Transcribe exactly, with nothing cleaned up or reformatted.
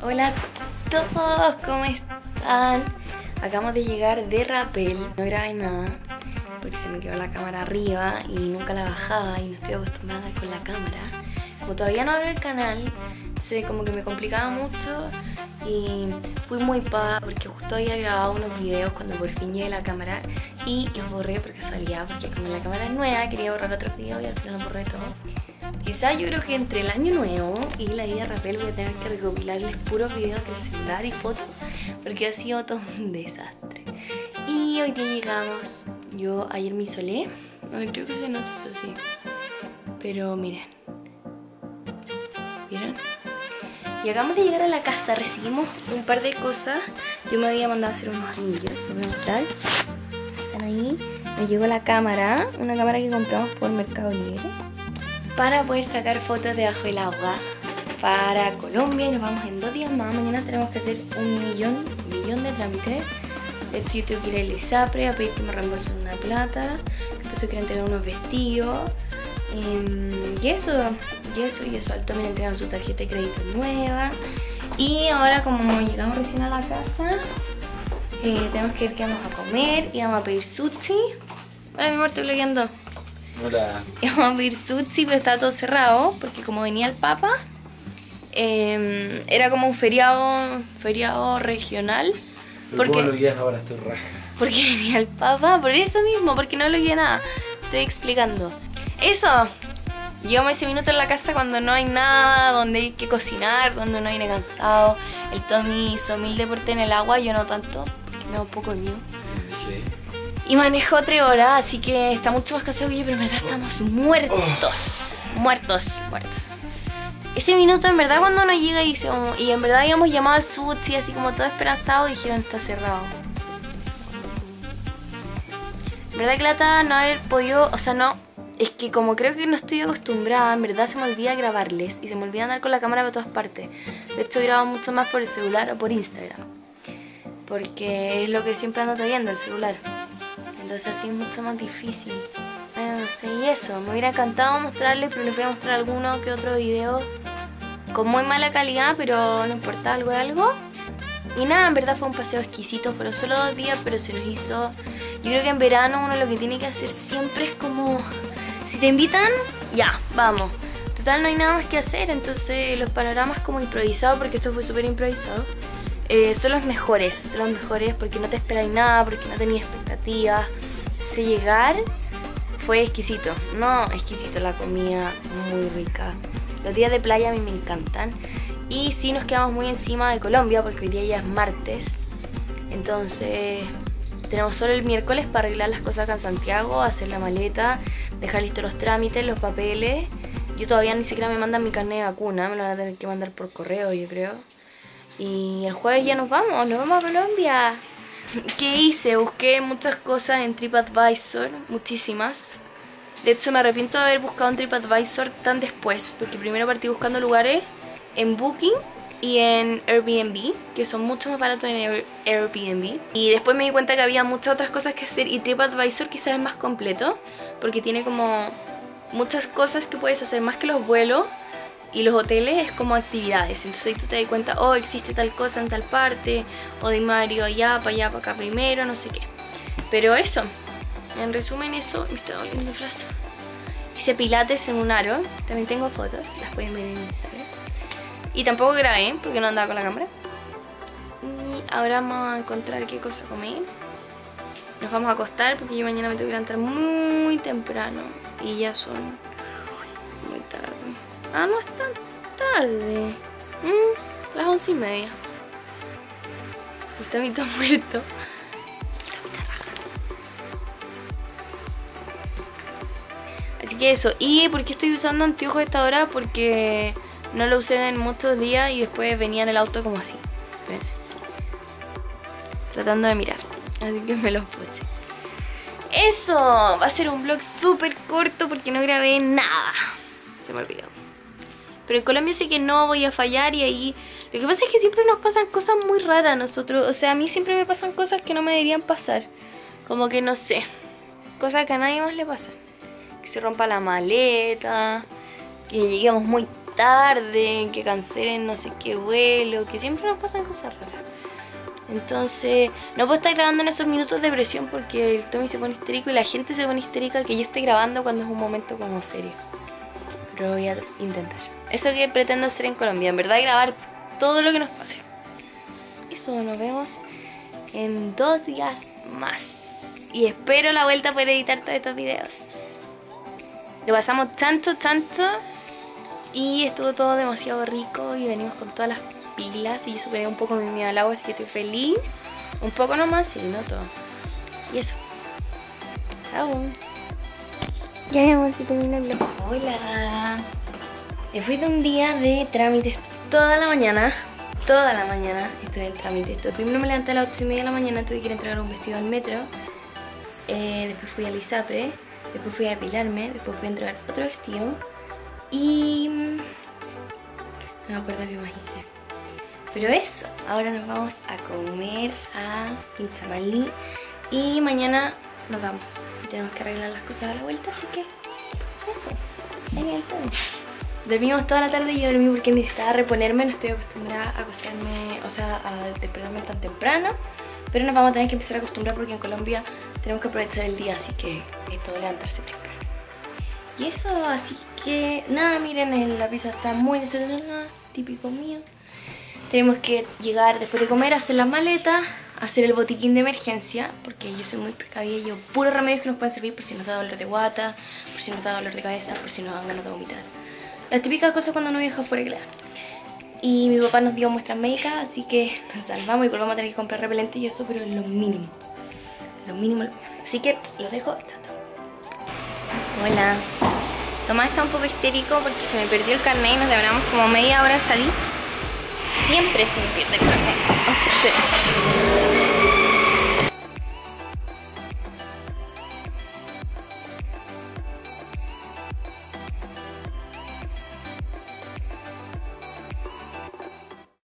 Hola a todos, ¿cómo están? Acabamos de llegar de Rappel. No grabé nada porque se me quedó la cámara arriba y nunca la bajaba y no estoy acostumbrada con la cámara. Como todavía no abro el canal, entonces como que me complicaba mucho y fui muy pa porque justo había grabado unos videos cuando por fin llegué a la cámara y los borré por casualidad, porque como la cámara es nueva quería borrar otros videos y al final los borré todo. Quizás yo creo que entre el año nuevo y la ida a Rappel voy a tener que recopilarles puros videos del celular y fotos, porque ha sido todo un desastre. Y hoy día llegamos. Yo ayer me isolé. Ay, creo que se nota eso sí. Pero miren. ¿Vieron? Y acabamos de llegar a la casa. Recibimos un par de cosas. Yo me había mandado a hacer unos anillos. Les voy a mostrar. Están ahí. Me llegó la cámara. Una cámara que compramos por Mercado Libre, para poder sacar fotos debajo del agua para Colombia, y nos vamos en dos días más. Mañana tenemos que hacer un millón, millón de trámites. De hecho yo tengo que ir al ISAPRE a pedir que me reembolsen una plata. Después tengo que ir a entregar unos vestidos eh, y eso, y eso, y eso. Al Tommy le entregan su tarjeta de crédito nueva. Y ahora como llegamos recién a la casa, eh, tenemos que ver qué vamos a comer y vamos a pedir sushi. Hola mi amor, estoy blogueando. Hola. Íbamos a pedir sushi, pero estaba todo cerrado porque como venía el Papa, eh, era como un feriado, feriado regional. Porque, ¿cómo lo guías ahora? Estoy raja. Porque venía el Papa, por eso mismo, porque no lo guié nada. Estoy explicando. Eso, llegamos ese minuto en la casa cuando no hay nada, donde hay que cocinar, donde no hay nada cansado. El Tommy hizo mil deportes en el agua, yo no tanto, porque me da un poco de miedo. Y manejó tres horas, así que está mucho más cansado que yo, pero en verdad estamos muertos. Oh. Muertos, muertos. Ese minuto en verdad cuando uno llega y, se, y en verdad habíamos llamado al sushi así como todo esperanzado, y dijeron está cerrado. En verdad que lata no haber podido, o sea no, es que como creo que no estoy acostumbrada, en verdad se me olvida grabarles y se me olvida andar con la cámara por todas partes. De hecho grabo mucho más por el celular o por Instagram, porque es lo que siempre ando trayendo, el celular. Entonces así es mucho más difícil. Bueno, no sé, y eso, me hubiera encantado mostrarles, pero les voy a mostrar alguno que otro video con muy mala calidad, pero no importa, algo de algo. Y nada, en verdad fue un paseo exquisito, fueron solo dos días, pero se nos hizo... Yo creo que en verano uno lo que tiene que hacer siempre es como... Si te invitan, ya, vamos. Total no hay nada más que hacer, entonces los panoramas como improvisados, porque esto fue súper improvisado, Eh, son los mejores, son los mejores porque no te esperáis nada, porque no tenías expectativas. Sé llegar, fue exquisito, no, exquisito, la comida muy rica. Los días de playa a mí me encantan. Y sí nos quedamos muy encima de Colombia porque hoy día ya es martes. Entonces tenemos solo el miércoles para arreglar las cosas acá en Santiago, hacer la maleta, dejar listos los trámites, los papeles. Yo todavía ni siquiera me mandan mi carnet de vacuna, me lo van a tener que mandar por correo, yo creo. Y el jueves ya nos vamos, nos vamos a Colombia. ¿Qué hice? Busqué muchas cosas en TripAdvisor, muchísimas. De hecho me arrepiento de haber buscado en TripAdvisor tan después, porque primero partí buscando lugares en Booking y en Airbnb, que son mucho más baratos en Airbnb. Y después me di cuenta que había muchas otras cosas que hacer y TripAdvisor quizás es más completo, porque tiene como muchas cosas que puedes hacer más que los vuelos. Y los hoteles es como actividades, entonces ahí tú te das cuenta, oh, existe tal cosa en tal parte, o de Mario allá, para allá, para acá primero, no sé qué. Pero eso, en resumen eso, me está doliendo el brazo. Hice pilates en un aro, también tengo fotos, las pueden ver en Instagram. Y tampoco grabé, porque no andaba con la cámara. Y ahora vamos a encontrar qué cosa comer. Nos vamos a acostar, porque yo mañana me tengo que levantar muy temprano, y ya son muy tarde. Ah, no es tan tarde. Mm, las once y media. Está mi todo muerto. Así que eso. ¿Y por qué estoy usando anteojos a esta hora? Porque no lo usé en muchos días y después venía en el auto como así. Espérense. Tratando de mirar. Así que me los puse. Eso. Va a ser un vlog súper corto porque no grabé nada. Se me olvidó. Pero en Colombia sé que no voy a fallar y ahí... Lo que pasa es que siempre nos pasan cosas muy raras a nosotros. O sea, a mí siempre me pasan cosas que no me deberían pasar. Como que no sé. Cosas que a nadie más le pasan. Que se rompa la maleta. Que lleguemos muy tarde, que cancelen no sé qué vuelo, que siempre nos pasan cosas raras. Entonces, no puedo estar grabando en esos minutos de presión porque el Tommy se pone histérico y la gente se pone histérica que yo esté grabando cuando es un momento como serio. Pero voy a intentar. Eso que pretendo hacer en Colombia, en verdad grabar todo lo que nos pase. Eso, nos vemos en dos días más. Y espero la vuelta a poder editar todos estos videos. Lo pasamos tanto, tanto. Y estuvo todo demasiado rico y venimos con todas las pilas y yo superé un poco mi miedo al agua, así que estoy feliz. Un poco nomás, sí, no todo. Y eso. Chao. Ya mi amor, si termina el vlog. Hola. Después de un día de trámites toda la mañana, toda la mañana estuve en trámites. Primero me levanté a las ocho y media de la mañana, tuve que ir a entregar un vestido al metro. Eh, después fui al ISAPRE, después fui a depilarme, después fui a entregar otro vestido. Y no me acuerdo qué más hice. Pero eso, ahora nos vamos a comer a Pinzamalí y mañana nos vamos. Y tenemos que arreglar las cosas a la vuelta, así que eso, en el todo. Dormimos toda la tarde y yo dormí porque necesitaba reponerme. No estoy acostumbrada a acostarme, o sea, a despertarme tan temprano. Pero nos vamos a tener que empezar a acostumbrar porque en Colombia tenemos que aprovechar el día, así que es todo levantarse temprano. Y eso, así que nada, miren, la pizza está muy desordenada, típico mío. Tenemos que llegar después de comer, hacer las maletas, hacer el botiquín de emergencia, porque yo soy muy precavida y yo puros remedios que nos pueden servir por si nos da dolor de guata, por si nos da dolor de cabeza, por si nos dan ganas de vomitar. Las típicas cosas cuando uno viaja afuera que le dan. Y mi papá nos dio muestras médicas, así que nos salvamos y vamos a tener que comprar repelente y eso, pero es lo mínimo. Lo mínimo, lo mínimo. Así que los dejo. Hola. Tomás está un poco histérico porque se me perdió el carnet y nos demoramos como media hora en salir. Siempre se me pierde el carnet. Oh,